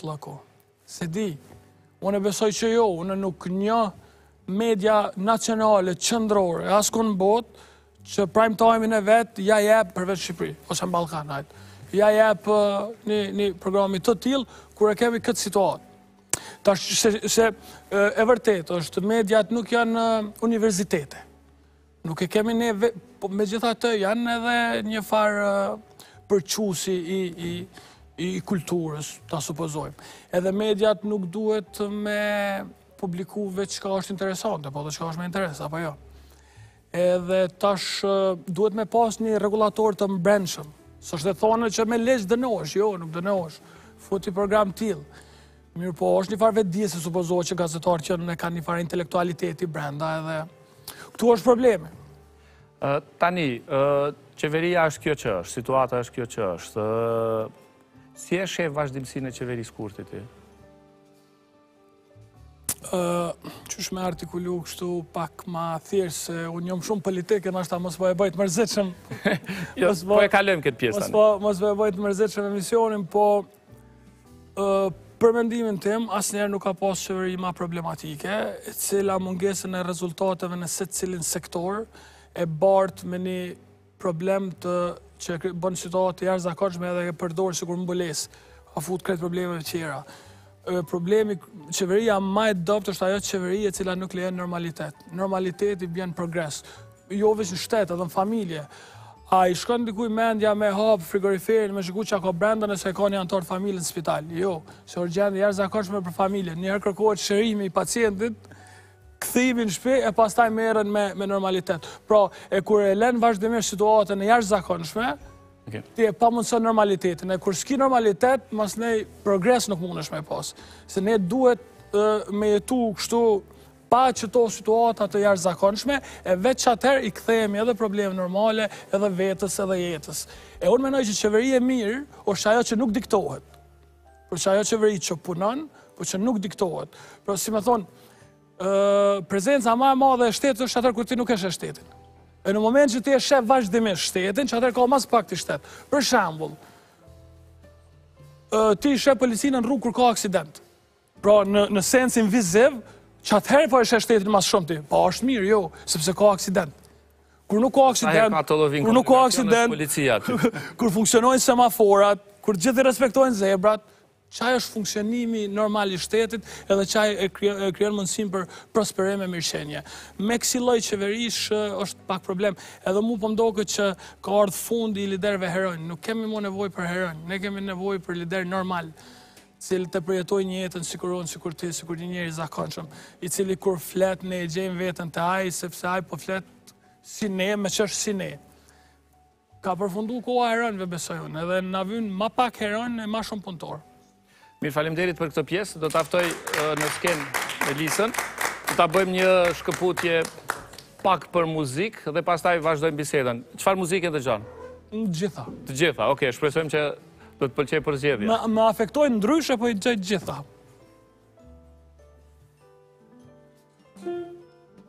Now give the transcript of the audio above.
mutlako. Se di, unë e besoj që jo, unë nuk një media nacionale, qëndrore, askon botë, që prime time-in e vetë ja jep përveç Shqipëri, ose në Ballkan, ja jep një programi të tillë, kur e kemi këtë situatë. Tash se e vërtet është, mediat nuk janë universitete. Nuk e kemi ne, me gjitha të janë edhe një farë përqusi i kulturës, ta supozojmë. Edhe mediat nuk duhet me publiku veç çka është interesante, po dhe çka është me interes, apo jo. Edhe tash duhet me pas një regulator të mbrendshëm. S'është e thonë që me leq dënohesh, jo, nuk dënohesh. Futi program tillë. Mirë po, është një farë vetëdije se supozohet që gazetarët që ne kanë një farë intelektualiteti brenda edhe këtu është problemi. Tani, qeveria është kjo që është, situata është kjo që është. Si e shef vazhdimsinë e qeverisë Kurti ti? Qysh me artikulu kështu pak ma thjesht, se unë jam shumë politike, nashta mos po e bëjt mërzitshëm. Po e kalojmë këtë pjesë tani. Mos po e bëjt mërzitshëm emisionin, po për mendimin tim, asnjëherë nuk ka pas qeveri ma problematike, e cila mungesën e rezultateve në secilin sektor e bart me një problem që bën situatë të jashtëzakonshme edhe e përdor sikur mbulesë, a fut krejt problemeve tjera. Problemi, qeveria ma e dopt është ajo qeveri e cila nuk lejon normalitet. Normaliteti bjen progres. Jo veç në shtet, edhe në familje. A i shkon dikuj mendja me hap frigoriferin, me shiku që ka brenda nëse ka një antar familje në spital. Jo, se urgjendë jashtëzakonshme për familje. Njëherë kërkohet shërimi i pacientit, kthimi në shtëpi e pastaj merren me normalitet. Pra, e kur e lën vazhdimisht situatën e jashtëzakonshme, ti e pa mundëson normalitetin. E kur s'ki normalitet, mas ne progres nuk mundesh me pas. Se ne duhet me jetu kështu pa qëto situatat të jashtëzakonshme, e veç atëherë i kthehemi edhe probleme normale, edhe vetës, edhe jetës. E unë menoj që qeveri e mirë është ajo që nuk diktohet. Por që ajo qeveri që punon, por që nuk diktohet. Pra, si me thonë, prezenca ma e madhe e shtetit është atëherë kur ti nuk e sheh shtetin. E në moment që ti e shef vazhdimisht shtetin, që atëherë ka mas pak të shtet. Për shembull, ti shef policinë në rrugë kur ka aksident. Pra, në sensin viziv, që atëherë po e shef shtetin mas shumë ti. Pa, është mirë, jo, sepse ka aksident. Kur nuk ka aksident, kur funksionojnë semaforat, kur gjithë i respektojnë zebrat, qaj është funksionimi normal i shtetit edhe qaj e kryon mundësim për prosperim e mirëqenje. Me kësi lloj qeverish është pak problem. Edhe mu po mdoket që ka ardhur fundi i liderëve heronj. Nuk kemi mu nevojë për heronj, ne kemi nevojë për lider normal, i cili të përjetojë një jetën sikur ti, sikur një njeri i zakonshëm, i cili kur flet ne e gjejmë veten te ai, sepse ai po flet si ne, me ç'është si ne. Ka përfundu koha heronjve, besoj unë, edhe na vyn ma pak heronj e ma shumë punëtor. Mirë, faleminderit për këtë pjesë. Do t'aftoj në skenë Elisën. Do t'a bëjmë një shkëputje pak për muzikë dhe pastaj vazhdojmë bisedën. Çfarë muzike dëgjon? Të gjitha. Të gjitha, okej, shpresojmë që do të pëlqej përzgjedhja. Më afektojnë ndryshe, po i gjej të gjitha.